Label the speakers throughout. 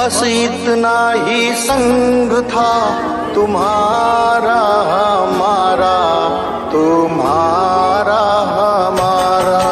Speaker 1: बस इतना ही संग था तुम्हारा हमारा, तुम्हारा हमारा।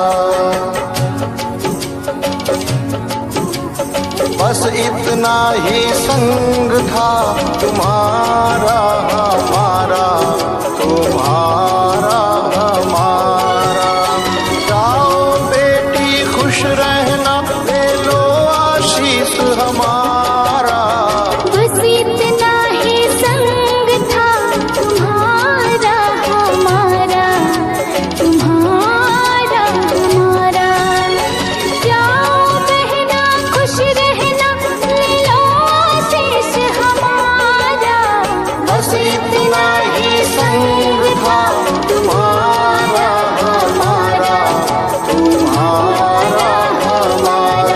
Speaker 1: बस इतना ही संग था तुम्हारा हमारा, तुम्हारा हमारा। जाओ बेटी खुश रहना, ले लो आशीष हमारा।
Speaker 2: बस इतना ही संग था तुम्हारा हमारा, तुम्हारा हमारा। जाओ बहना खुश रहना, ले लो आशीष हमारा।
Speaker 1: बस इतना ही संग था तुम्हारा हमारा, तुम्हारा हमारा।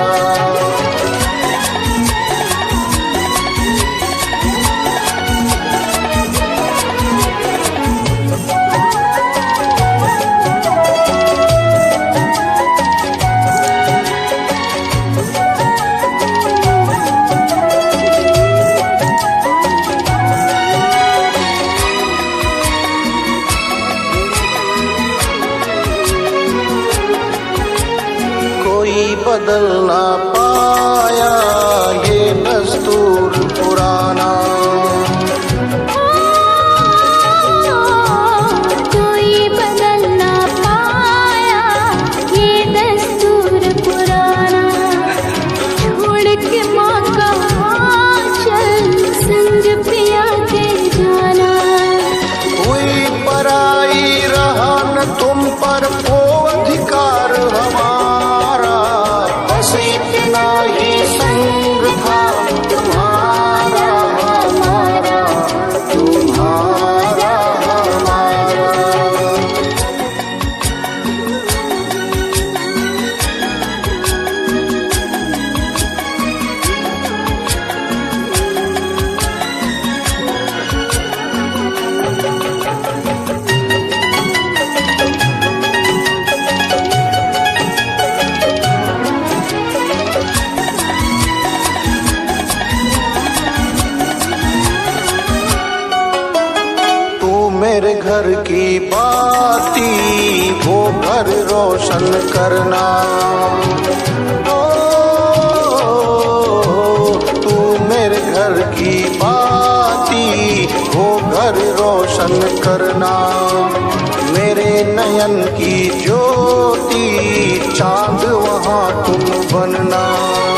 Speaker 1: कोई बदल ना पाया ये दस्तूर पुराना।
Speaker 2: कोई बदल ना पाया ये दस्तूर पुराना। छोड़ के माँ का आंचल संज पिया के जाना।
Speaker 1: हुई पराई रहा न तुम पर वो अधिकार हमारा। बस इतना ही संग था तुम्हारा हमारा, तुम्हारा हमारा। मेरे घर की बाती वो घर रोशन करना। ओ, तू मेरे घर की बाती वो घर रोशन करना। मेरे नयन की ज्योति चांद वहाँ तुम बनना।